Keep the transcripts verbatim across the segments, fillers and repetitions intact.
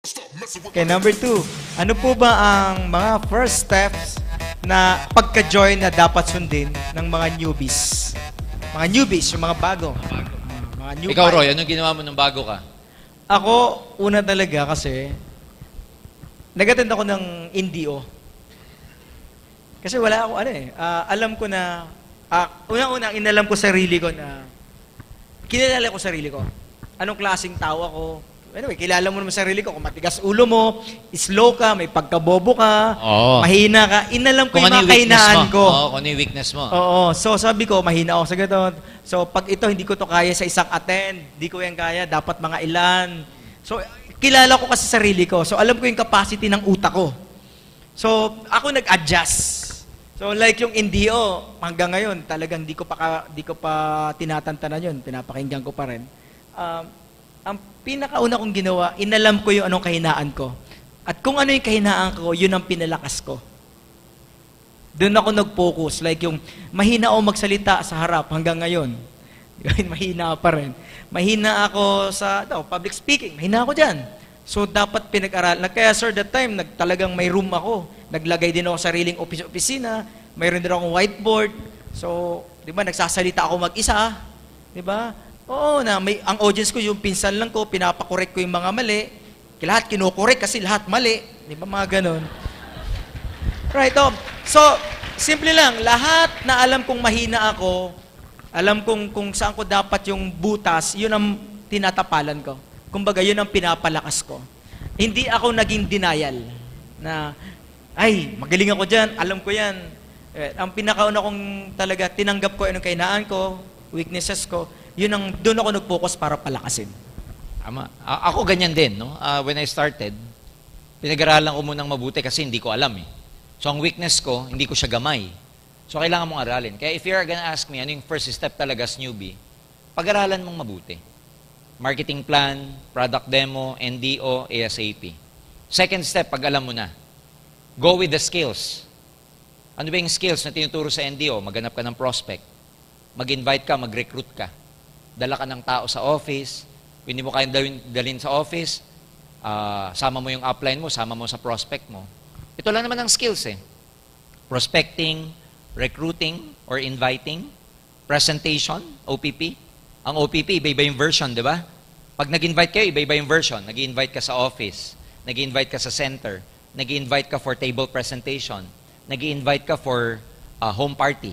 Okay, number two. Ano po ba ang mga first steps na pagka-join na dapat sundin ng mga newbies? Mga newbies, yung mga bago. Mga new Ikaw, fi- Roy, anong ginawa mo nung bago ka? Ako, una talaga kasi, nag-attend ako ng N D O. Kasi wala ako, ano eh, ah, alam ko na, ah, unang-una, inalam ko sarili ko na, kinilala ko sarili ko. Anong klaseng tao ako. Anyway, kilala mo naman sarili ko. Kung matigas ulo mo, slow ka, may pagkabobo ka, Oo. mahina ka. Inalam ko Kung yung ano mga yung weakness kahinaan mo. ko. Oo, kung ano yung weakness mo. Oo. So, sabi ko, mahina ako sa ganun. So, pag ito, hindi ko to kaya sa isang attend. Hindi ko yan kaya. Dapat mga ilan. So, kilala ko kasi sarili ko. So, alam ko yung capacity ng utak ko. So, ako nag-adjust. So, like yung N D O, hanggang ngayon, talagang di ko pa, ka- di ko pa tinatantanan yun. Pinapakinggan ko pa rin. Um, ang pinakauna kong ginawa, inalam ko yung anong kahinaan ko. At kung ano yung kahinaan ko, yun ang pinalakas ko. Doon ako nag-focus. Like yung mahina ako magsalita sa harap hanggang ngayon. Mahina pa rin. Mahina ako sa no, public speaking. Mahina ako dyan. So, dapat pinag-aral. Kaya, sir, that time, nag, talagang may room ako. Naglagay din ako sariling office-opisina. Mayroon din akong whiteboard. So, di ba, nagsasalita ako mag-isa. Di ba? Oo, na may, ang audience ko, yung pinsan lang ko, pinapakorek ko yung mga mali. Lahat kinukorek kasi lahat mali. Di ba, mga ganon. Right, oh. So, simple lang. Lahat na alam kong mahina ako, alam kong kung saan ko dapat yung butas, yun ang tinatapalan ko. Kumbaga, yun ang pinapalakas ko. Hindi ako naging denial na, ay, magaling ako dyan, alam ko yan. Eh, ang pinakauna kong talaga, tinanggap ko anong kahinaan ko, weaknesses ko, yun ang, doon ako nag-focus para palakasin. Ama. A- ako ganyan din, no? Ah, when I started, pinag-aralan ko munang mabuti kasi hindi ko alam eh. So, ang weakness ko, hindi ko siya gamay. So, kailangan mong aralin. Kaya if you're gonna ask me, ano yung first step talaga as newbie, pag-aralan mong mabuti. Marketing plan, product demo, N D O, ASAP. Second step, pag alam mo na, go with the skills. Ano ba yung skills na tinuturo sa N D O? Maghanap ka ng prospect. Mag-invite ka, mag-recruit ka. Dala ka ng tao sa office. Hindi mo kayang dalhin, dalhin sa office. Uh, sama mo yung upline mo, sama mo sa prospect mo. Ito lang naman ang skills eh. Prospecting, recruiting or inviting, presentation, O P P. Ang O P P, iba-iba yung version, di ba? Pag nag-invite kayo, iba-iba yung version. Nag-invite ka sa office, nag-invite ka sa center, nag-invite ka for table presentation, nag-invite ka for uh, home party.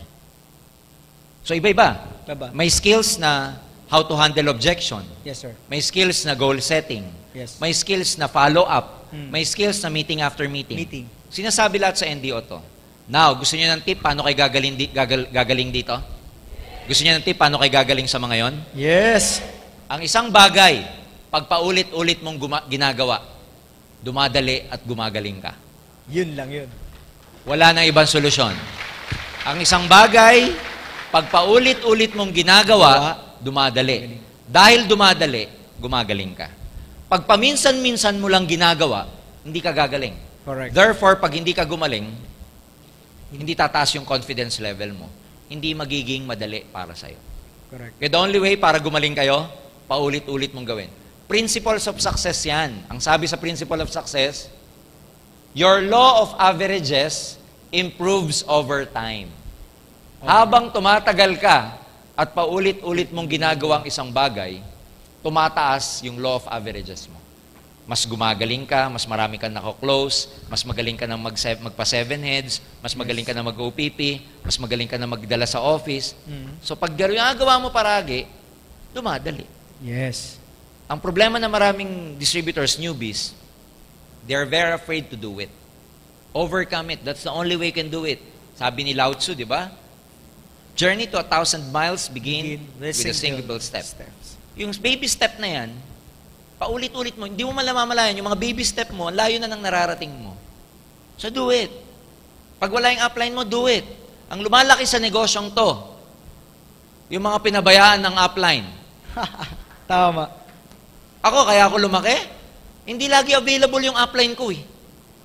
So, iba-iba. Diba? May skills na how to handle objection. Yes, sir. May skills na goal setting. Yes. May skills na follow-up. Hmm. May skills na meeting after meeting. Meeting. Sinasabi lahat sa N D O to. Now, gusto niyo ng tip paano kayo gagaling, di, gagal, gagaling dito? Gusto niyo ng tip paano kayo gagaling sa mga yon? Yes. Ang isang bagay, pag paulit-ulit mong guma- ginagawa, dumadali at gumagaling ka. Yun lang yun. Wala nang ibang solusyon. Ang isang bagay, pag paulit-ulit mong ginagawa, dumadali. Dahil dumadali, gumagaling ka. Pag paminsan-minsan mo lang ginagawa, hindi ka gagaling. Correct. Therefore, pag hindi ka gumaling, hindi tataas yung confidence level mo. Hindi magiging madali para sa'yo. Correct. Kaya the only way para gumaling kayo, paulit-ulit mong gawin. Principles of success yan. Ang sabi sa principle of success, your law of averages improves over time. Habang tumatagal ka at paulit-ulit mong ginagawang isang bagay, tumataas yung law of averages mo. Mas gumagaling ka, mas marami kang nako-close, mas magaling ka na mag magpa-seven heads, mas magaling ka na mag-O P P, mas magaling ka na magdala sa office. Mm. So pag ginagawa mo paragi, dumadali. Yes. Ang problema ng maraming distributors, newbies, they're very afraid to do it. Overcome it. That's the only way you can do it. Sabi ni Lao Tzu, di ba? Journey to a thousand miles begin, with a single step. Steps. Yung baby step na yan, paulit-ulit mo, hindi mo malamamalayan, yung mga baby step mo, ang layo na ng nararating mo. So do it. Pag wala yung upline mo, do it. Ang lumalaki sa negosyong to, yung mga pinabayaan ng upline. Tama. Ako, kaya ako lumaki, hindi lagi available yung upline ko eh.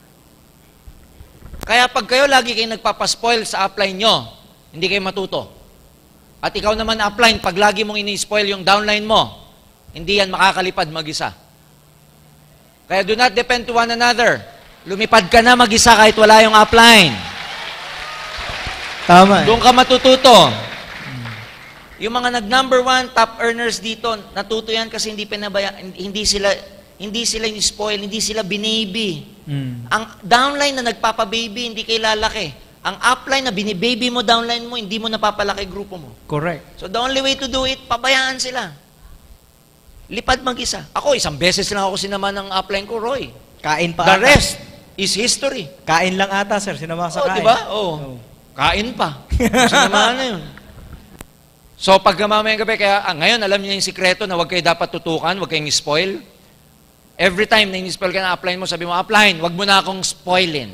Kaya pag kayo lagi kayo nagpapaspoil sa upline nyo, hindi kayo matuto. At ikaw naman upline, pag lagi mong ini-spoil yung downline mo, hindi yan makakalipad mag-isa. Kaya do not depend to one another. Lumipad ka na mag-isa kahit wala yung upline. Tama. Doon ka matututo. Yung mga nag-number one top earners dito, natuto yan kasi hindi pinabaya, hindi sila hindi sila ni-spoil, hindi sila binaby. Mm. Ang downline na nagpapa-baby, hindi kayo lalaki. Ang upline na binibaby mo, downline mo, hindi mo napapalaki grupo mo. Correct. So the only way to do it, pabayaan sila. Lipad mag-isa. Ako, isang beses lang ako sinama ng upline ko, Roy. Kain pa The ata. rest is history. Kain lang ata, sir. Sinama sa Oh, kain. di ba? Oo. Oh. Kain pa. Sinamahan na yun. So, pag mamayang gabi, kaya ah, ngayon, alam niyo yung sikreto na huwag kayo dapat tutukan, huwag kayong spoil. Every time na in-spoil ka na upline mo, sabi mo, upline, huwag mo na akong spoilin.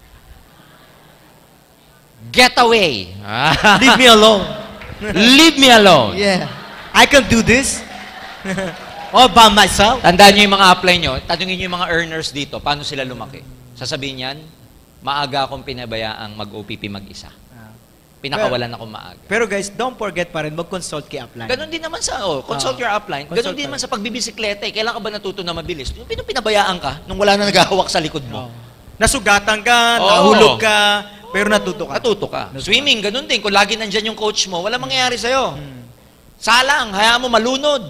Get away. Leave me alone. Leave me alone. Yeah. I can do this. All by myself. Tandaan niyo yung mga upline nyo, tanungin niyo yung mga earners dito, paano sila lumaki. Sasabihin yan, maaga akong pinabayaang mag-O P P mag-isa. Pinakawalan ako maaga. Pero guys, don't forget pa rin, mag-consult kay upline. Ganon din naman sa, oh, consult Oo. your upline. Ganon Consult din pa naman rin. sa pagbibisikleta. Eh. Kailan ka ba natuto na mabilis? Yung pinong pinabayaan ka, nung wala na naghahawak sa likod mo. Oh. Nasugatan ka, Oo. nahulog ka, pero natuto ka. Natuto ka. Swimming, ganon din. Kung lagi nandyan yung coach mo, wala mangyayari sa'yo. Hmm. Salang, hayaan mo malunod.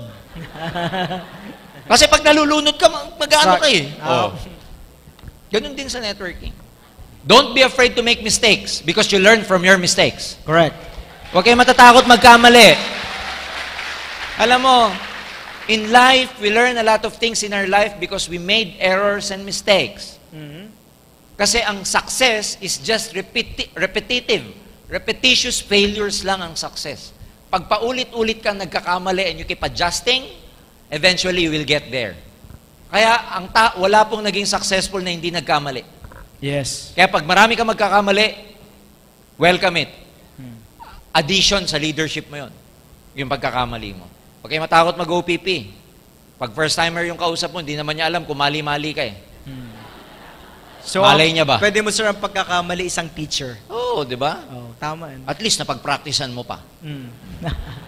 Kasi pag nalulunod ka, mag- mag-ano ka eh. Oo. Oh. Ganon din sa networking. Don't be afraid to make mistakes because you learn from your mistakes. Correct. Huwag kayo matatakot magkamali. Alam mo, in life, we learn a lot of things in our life because we made errors and mistakes. Mhm. Kasi ang success is just repeti- repetitive. Repetitious failures lang ang success. Pag paulit-ulit kang nagkakamali and you keep adjusting, eventually you will get there. Kaya ang ta- wala pong naging successful na hindi nagkamali. Yes. Kaya pag marami kang magkakamali, welcome it. Addition sa leadership mo yon, yung pagkakamali mo. Huwag kayo matakot mag-O P P. Pag first-timer yung kausap mo, hindi naman niya alam kung mali-mali ka eh. So, Malay niya ba? Pwede mo sir ang pagkakamali isang teacher. Oo, di ba? Oh, tama. yun. At least napag-practicean mo pa. Mm.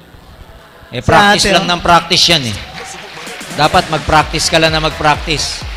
Eh, practice Sa atin, lang ng practice yan eh. Dapat mag-practice ka lang na mag-practice.